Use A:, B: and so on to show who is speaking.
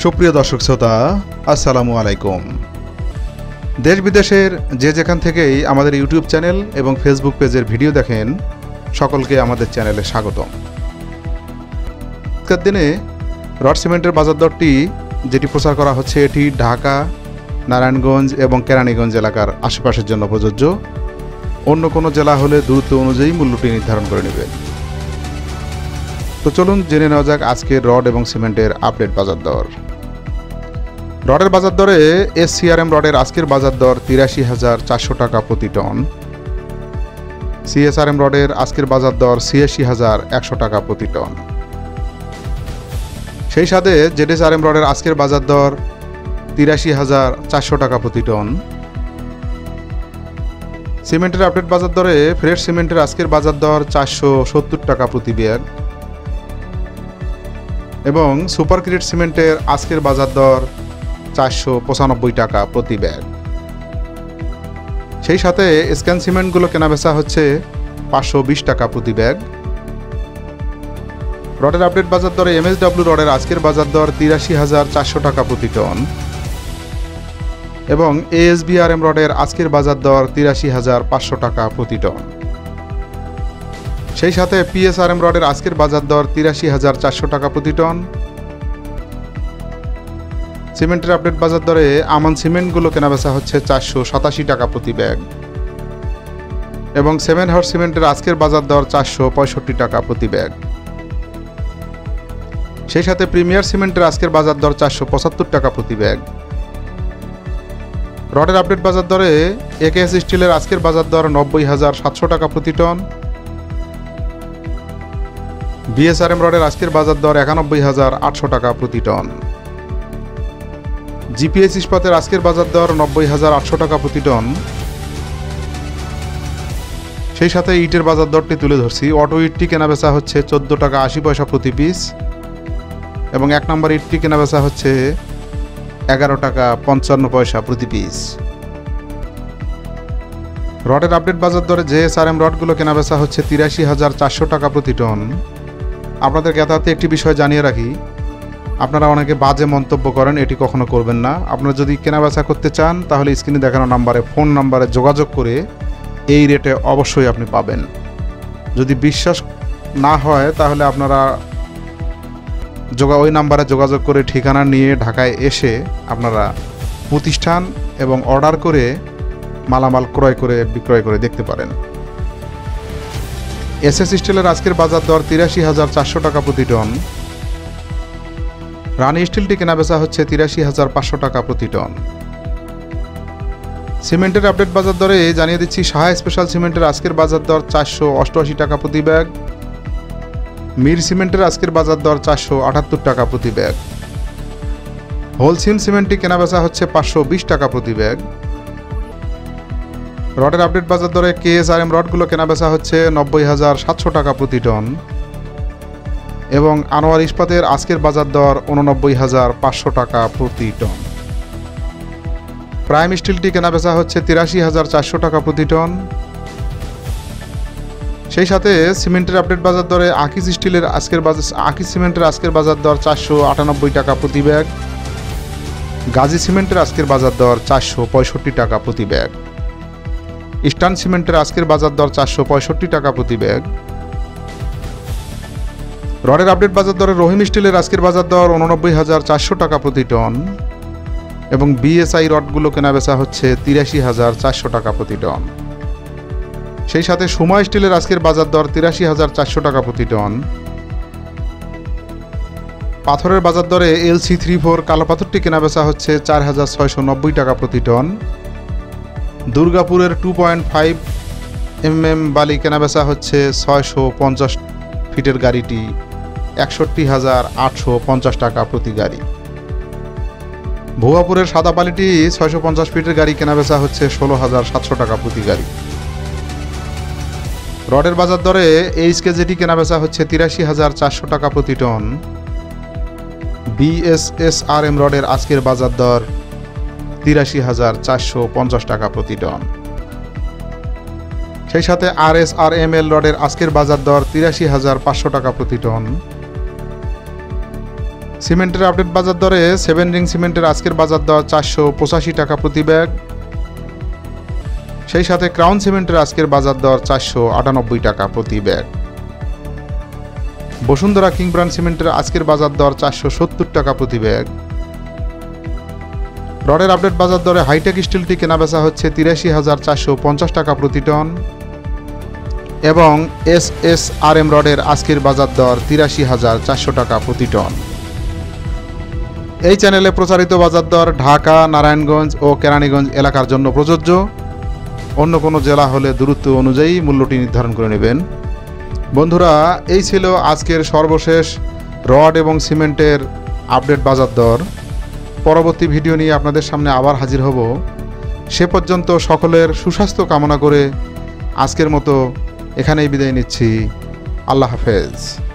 A: সুপ্রিয় দর্শক শ্রোতা, আসসালামু আলাইকুম। দেশ বিদেশের যে যেখান থেকেই আমাদের ইউটিউব চ্যানেল এবং ফেসবুক পেজের ভিডিও দেখেন, সকলকে আমাদের চ্যানেলে স্বাগতম। আজকের দিনে রড সিমেন্টের বাজার দরটি যেটি প্রচার করা হচ্ছে, এটি ঢাকা, নারায়ণগঞ্জ এবং কেরানীগঞ্জ এলাকার আশেপাশের জন্য প্রযোজ্য। অন্য কোনো জেলা হলে দূরত্ব অনুযায়ী মূল্যটি নির্ধারণ করে নেবেন। তো চলুন জেনে নেওয়া যাক আজকের রড এবং সিমেন্টের আপডেট বাজার দর। রডের বাজার দরে SCRM রডের আজকের বাজার দর ৮৩,৪০০ টাকা প্রতি টন। CSRM রডের আজকের বাজার দর ৮৬,১০০ টাকা প্রতি টন। সেই সাথে ZSRM রডের আজকের বাজার দর ৮৩,৪০০ টাকা প্রতি টন। সিমেন্টের আপডেট বাজার দরে ফ্রেশ সিমেন্টের আজকের বাজার দর ৪৭০ টাকা প্রতি ব্যাগ এবং সুপার গ্রেড সিমেন্টের আজকের বাজার দর ৪৯৫ টাকা প্রতি ব্যাগ। সেই সাথে স্ক্যান সিমেন্টগুলো কেনাবেচা হচ্ছে ৫২০ টাকা প্রতি ব্যাগ। রডের আপডেট বাজার দরে MSW রডের আজকের বাজার দর ৮৩,৪০০ টাকা প্রতি টন এবং ASBRM রডের আজকের বাজার দর ৮৩,৫০০ টাকা প্রতি টন। সেই সাথে PSRM রডের আজকের বাজার দর ৮৩,৪০০ টাকা প্রতি টন। সিমেন্টের আপডেট বাজার দরে আমান সিমেন্টগুলো কেনাবেচা হচ্ছে ৪৮৭ টাকা প্রতি ব্যাগ এবং 7 হাউস সিমেন্টের আজকের বাজার দর ৪৬৫ টাকা প্রতি ব্যাগ। সেই সাথে প্রিমিয়ার সিমেন্টের আজকের বাজার দর ৪৭৫ টাকা প্রতি ব্যাগ। রডের আপডেট বাজার দরে AKS স্টিলের আজকের বাজার দর ৯০,৭০০ টাকা প্রতি টন। BSRM রডের আজকের বাজার দর ৯১,৮০০ টাকা প্রতি টন। GPS ইস্পাতের আজকের বাজার দর ৯০,৮০০ টাকা প্রতি টন। সেই সাথে ইটের বাজার দরটি তুলে ধরছি। অটো ইটটি কেনাবেচা হচ্ছে ১৪ টাকা ৮০ পয়সা প্রতি পিস এবং ১ নম্বর ইটটি কেনাবেচা হচ্ছে ১১ টাকা ৫৫ পয়সা প্রতি পিস। রডের আপডেট বাজার দরে JSRM রডগুলো কেনাবেচা হচ্ছে ৮৩,৪০০ টাকা প্রতি টন। আপনাদের জ্ঞাতার্থে একটি বিষয় জানিয়ে রাখি, আপনারা অনেকে বাজে মন্তব্য করেন, এটি কখনো করবেন না। আপনারা যদি কেনাবেচা করতে চান তাহলে স্ক্রিনে দেখানো নাম্বারে ফোন নাম্বারে যোগাযোগ করে এই রেটে অবশ্যই আপনি পাবেন। যদি বিশ্বাস না হয় তাহলে আপনারা ওই নাম্বারে যোগাযোগ করে ঠিকানা নিয়ে ঢাকায় এসে আপনারা প্রতিষ্ঠান এবং অর্ডার করে মালামাল বিক্রয় করে দেখতে পারেন। SS স্টিলের আজকের বাজার দর ৮৩,৪০০ টাকা প্রতি টন। রানি স্টিলটি কেনাবেচা হচ্ছে ৮৩,৫০০ টাকা প্রতি টন। সিমেন্টের আপডেট বাজার দরে জানিয়ে দিচ্ছি, সাহা স্পেশাল সিমেন্টের আজকের বাজার দর ৪৮৮ টাকা প্রতি ব্যাগ। মির সিমেন্টের আজকের বাজার দর ৪৭৮ টাকা প্রতি ব্যাগ। হোলসিম সিমেন্টটি কেনাবেচা হচ্ছে ৫২০ টাকা প্রতি ব্যাগ। রডের আপডেট বাজার দরে KSRM রডগুলো কেনাবেচা হচ্ছে ৯০,৭০০ টাকা প্রতি টন এবং আনোয়ার ইস্পাতের আজকের বাজার দর ৮৯,৫০০ টাকা প্রতি টন। প্রাইম স্টিলটি কেনাবেচা হচ্ছে ৮৩,৪০০ টাকা প্রতি টন। সেই সাথে সিমেন্টের আপডেট বাজার দরে আকিজ সিমেন্টের আজকের বাজার দর ৪৯৮ টাকা প্রতি ব্যাগ। গাজী সিমেন্টের আজকের বাজার দর ৪৬৫ টাকা প্রতি ব্যাগ। ইস্টার্ন সিমেন্টের আজকের বাজার দর ৪৬৫ টাকা প্রতি ব্যাগ। রডের আপডেট বাজার দরে রহিম স্টিলের আজকের বাজার দর ৮৯,৪০০ টাকা প্রতি টন এবং BSI রডগুলো কেনাবেচা হচ্ছে ৮৩,৪০০ টাকা প্রতি টন। সেই সাথে সুমা স্টিলের আজকের বাজার দর ৮৩,৪০০ টাকা প্রতি টন। পাথরের বাজার দরে LC34 কালো পাথরটি কেনাবেচা হচ্ছে ৪,৬৯০ টাকা প্রতি টন। দুর্গাপুরের 2.5 mm বালি কেনাবেচা হচ্ছে ৬৫০ ফিটের গাড়িটি ৬১,৮৫০ টাকা প্রতি গাড়ি। ভুয়াপুরের সাদা বালিটি ৬৫০ ফিটের গাড়ি কেনাবেচা হচ্ছে ১৬,৭০০ টাকা প্রতি গাড়ি। রডের বাজার দরে HKZT কেনাবেচা হচ্ছে ৮৩,৪০০ টাকা প্রতি টন। BSSRM রডের আজকের বাজার দর ৮৩,৪৫০ টাকা প্রতি টন। সেই সাথে RSRML রডের আজকের বাজার দর ৮৩,৫০০ টাকা প্রতি টন। সিমেন্টের আপডেট বাজার দরে 7 রিং সিমেন্টের আজকের বাজার দর 485 টাকা প্রতি ব্যাগ। সেই সাথে ক্রাউন সিমেন্টের আজকের বাজার দর 498 টাকা প্রতি ব্যাগ। বসুন্ধরা কিং ব্র্যান্ড সিমেন্টের আজকের বাজার দর 470 টাকা প্রতি ব্যাগ। রডের আপডেট বাজার দরে হাইটেক স্টিলটি কেনাবেচা হচ্ছে 83,450 টাকা প্রতি টন এবং SSRM রডের আজকের বাজার দর 83,400 টাকা প্রতি টন। এই চ্যানেলে প্রচারিত বাজার দর ঢাকা, নারায়ণগঞ্জ ও কেরানীগঞ্জ এলাকার জন্য প্রযোজ্য। অন্য কোনো জেলা হলে দূরত্ব অনুযায়ী মূল্যটি নির্ধারণ করে নেবেন। বন্ধুরা, এই ছিল আজকের সর্বশেষ রড এবং সিমেন্টের আপডেট বাজার দর। পরবর্তী ভিডিও নিয়ে আপনাদের সামনে আবার হাজির হব। সে পর্যন্ত সকলের সুস্বাস্থ্য কামনা করে আজকের মতো এখানেই বিদায় নিচ্ছি। আল্লাহ হাফেজ।